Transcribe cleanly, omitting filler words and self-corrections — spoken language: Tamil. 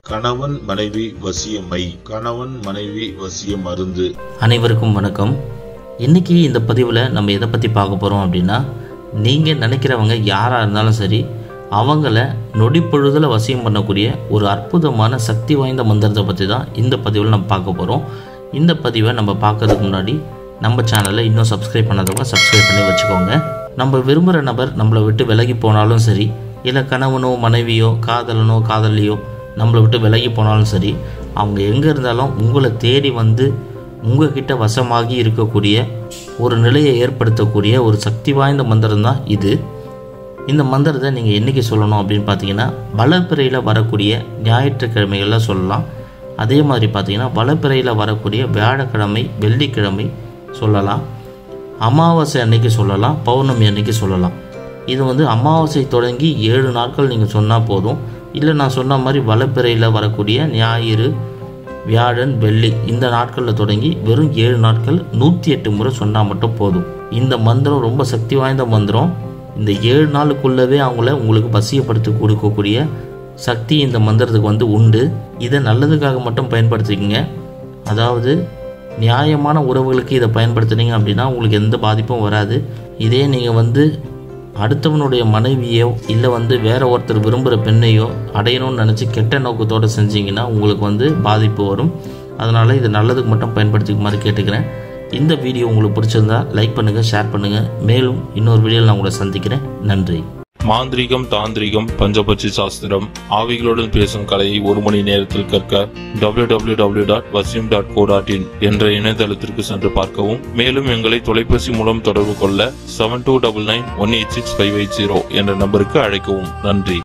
கணவன் மனைவி வசியமை, கணவன் மனைவி வசிய மருந்து. அனைவருக்கும் வணக்கம். இன்னைக்கு இந்த பதிவில் நம்ம எதை பற்றி பார்க்க போகிறோம் அப்படின்னா, நீங்கள் நினைக்கிறவங்க யாராக இருந்தாலும் சரி, அவங்கள நொடி பொழுதில் வசியம் பண்ணக்கூடிய ஒரு அற்புதமான சக்தி வாய்ந்த மந்திரத்தை பற்றி தான் இந்த பதிவில் நம்ம பார்க்க போகிறோம். இந்த பதிவை நம்ம பார்க்கறதுக்கு முன்னாடி நம்ம சேனலை இன்னும் சப்ஸ்கிரைப் பண்ணாதவங்க சப்ஸ்கிரைப் பண்ணி வச்சுக்கோங்க. நம்ம விரும்புகிற நபர் நம்மளை விட்டு விலகி போனாலும் சரி, இல்லை கணவனோ மனைவியோ காதலனோ காதலியோ நம்மளை விட்டு விலகி போனாலும் சரி, அவங்க எங்கே இருந்தாலும் உங்களை தேடி வந்து உங்ககிட்ட வசமாகி இருக்கக்கூடிய ஒரு நிலையை ஏற்படுத்தக்கூடிய ஒரு சக்தி வாய்ந்த மந்திரம் தான் இது. இந்த மந்திரத்தை நீங்கள் என்றைக்கு சொல்லணும் அப்படின்னு பார்த்தீங்கன்னா, வளர்பிறையில் வரக்கூடிய ஞாயிற்றுக்கிழமைகளில் சொல்லலாம். அதே மாதிரி பார்த்தீங்கன்னா வளர்பிறையில் வரக்கூடிய வியாழக்கிழமை, வெள்ளிக்கிழமை சொல்லலாம். அமாவாசை அன்னைக்கு சொல்லலாம், பௌர்ணமி அன்னைக்கு சொல்லலாம். இது அமாவாசை தொடங்கி 7 நாட்கள் நீங்கள் சொன்னால் போதும். இல்லை நான் சொன்ன மாதிரி வளர்பிறையில் வரக்கூடிய ஞாயிறு, வியாழன், வெள்ளி இந்த நாட்களில் தொடங்கி வெறும் 7 நாட்கள் 108 முறை சொன்னால் மட்டும் போதும். இந்த மந்திரம் ரொம்ப சக்தி வாய்ந்த மந்திரம். இந்த 7 நாளுக்குள்ளவே அவங்கள உங்களுக்கு வசியப்படுத்தி கொடுக்கக்கூடிய சக்தி இந்த மந்திரத்துக்கு உண்டு. இதை நல்லதுக்காக மட்டும் பயன்படுத்திக்கங்க. அதாவது நியாயமான உறவுகளுக்கு இதை பயன்படுத்துனீங்க அப்படின்னா உங்களுக்கு எந்த பாதிப்பும் வராது. இதே நீங்கள் அடுத்தவனுடைய மனைவியோ இல்லை வேற ஒருத்தர் விரும்புகிற பெண்ணையோ அடையணும்னு நினச்சி கெட்ட நோக்கத்தோடு செஞ்சீங்கன்னா உங்களுக்கு பாதிப்பு வரும். அதனால் இது நல்லதுக்கு மட்டும் பயன்படுத்திக்க மாதிரி கேட்டுக்கிறேன். இந்த வீடியோ உங்களுக்கு பிடிச்சிருந்தா லைக் பண்ணுங்கள், ஷேர் பண்ணுங்கள். மேலும் இன்னொரு வீடியோவில் நான் உங்களை சந்திக்கிறேன். நன்றி. மாந்திரிகம், தாந்திரிகம், பஞ்சபட்சி சாஸ்திரம், ஆவிகளுடன் பேசும் கலையை 1 மணி நேரத்தில் கற்க www.vasim.co.in என்ற இணையதளத்திற்கு சென்று பார்க்கவும். மேலும் எங்களை தொலைபேசி மூலம் தொடர்பு கொள்ள 7299186580 என்ற நம்பருக்கு அழைக்கவும். நன்றி.